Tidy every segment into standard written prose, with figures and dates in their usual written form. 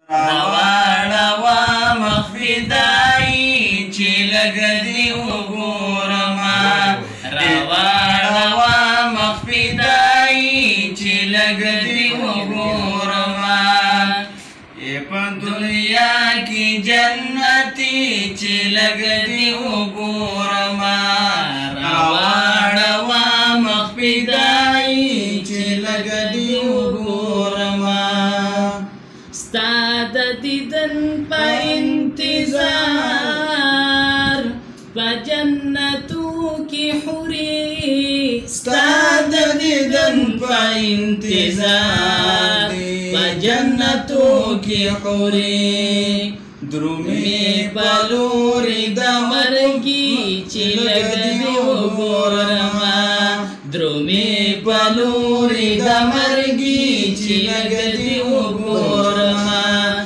روا مخفدای چې لګدي وګورما روا مخفدای چې لګدي وګورما په دنیا کې جنتي چې لګدي وګورما روا مخفدای چې لګدي وګورما ستاد دیدن پا انتظار پا جنتو کی حوری ستاد دیدن پا انتظار پا جنتو کی حوری درومی پلوری دا مرگی چی لگدی وګورما درومی پلوری دا مرگی چی لگدی وګورما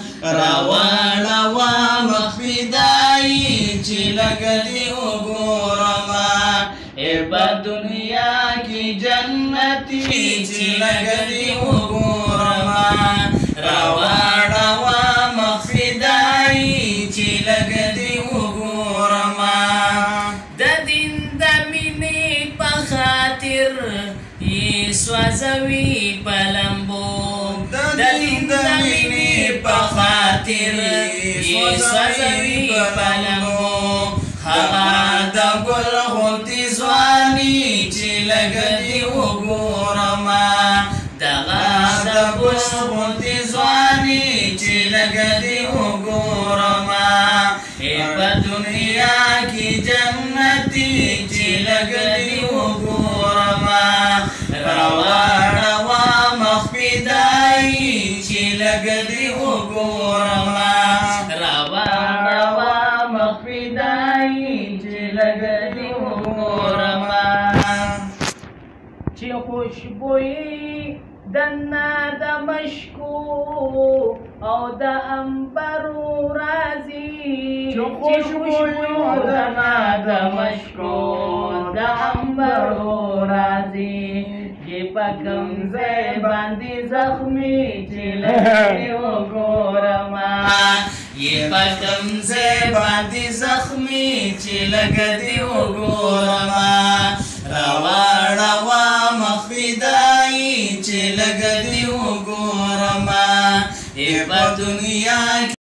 روا مخفدای چی لگدی وګورما په دنیا کی جنتی چی لگدی وګورما روا مخفدای چی لگدی وګورما د دین د مینې په خاطر یې سوځوي په لمبو د دین د مینې په خاطر یې سوځوي په لمبو هغه د ګل غوندې ځواني چې لګدي وګورما دغه د ګل غوندې ځواني چې لګدي وګورما په دنیا کې جنتي چې لګدي وګورما روا مخفدای چې لګدي وګورما روا مخفدای چې لګدي وګورما چې خوشبوئی دنا د مشکو او د انبرو رازي چې خوشبوئی دنا د مشکو د انبرو رازي چې پکم زې باندې زخمي چې لګدي وګورما یہ پکم زې باندې زخمي چې لګدي وګورما روا مخفدای چې لګدي وګورما په دنیا